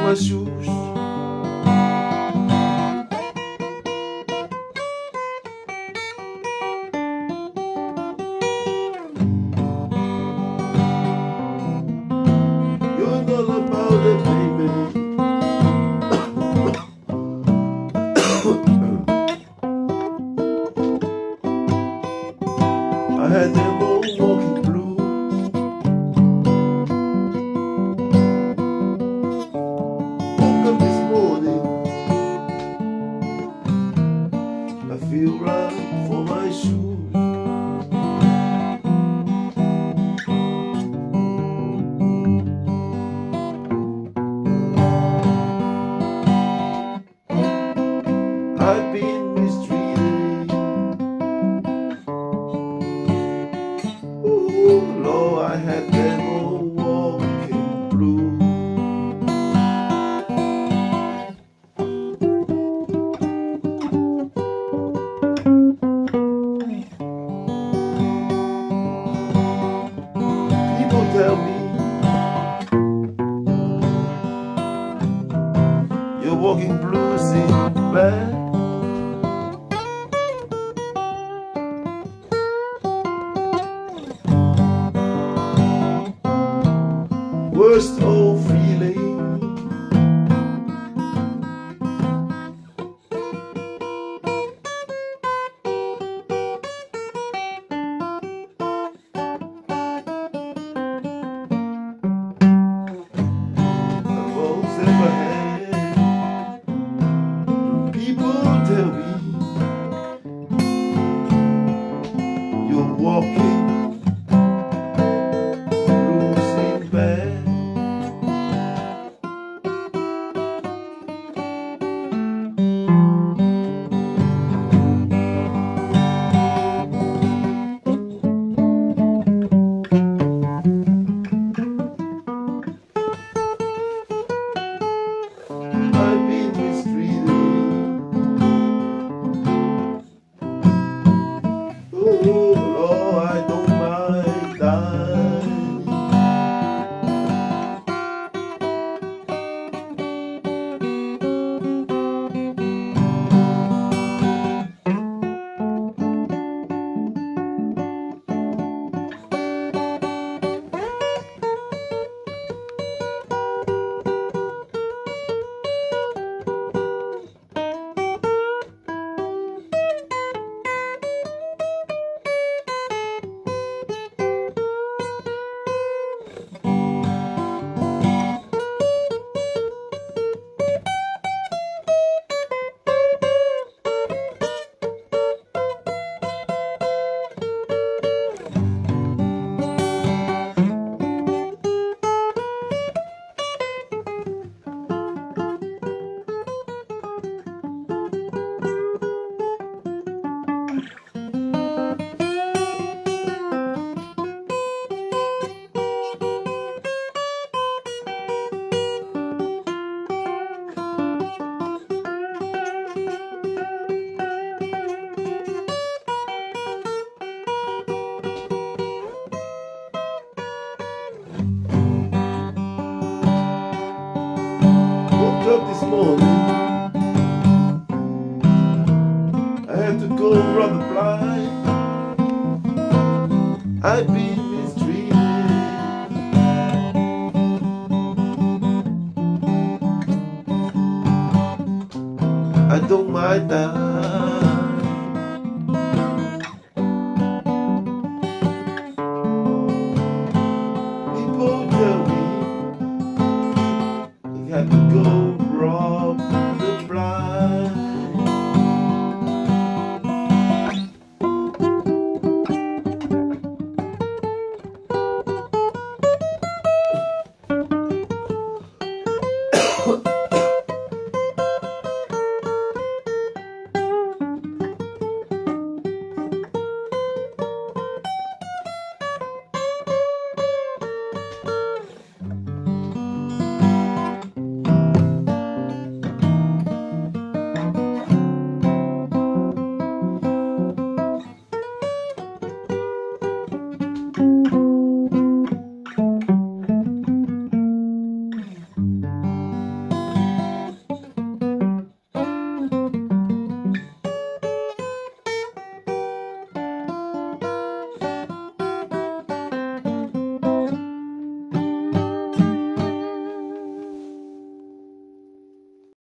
my shoes. You're not about it, baby. I had them all walking blue. Woke up this morning, I feel right for my shoes. I've been mistreated. Ooh, Lord, I had them all walking blue. People tell me you're walking bluesy, man. Worst old feeling. I've always ever had. People tell me you're walking losing bad. I've been mistreated. Ooh, Lord, I don't mind dying. Woke up this morning, I had to go rather blind. I've been mistreated. I don't mind that. People tell me you have to go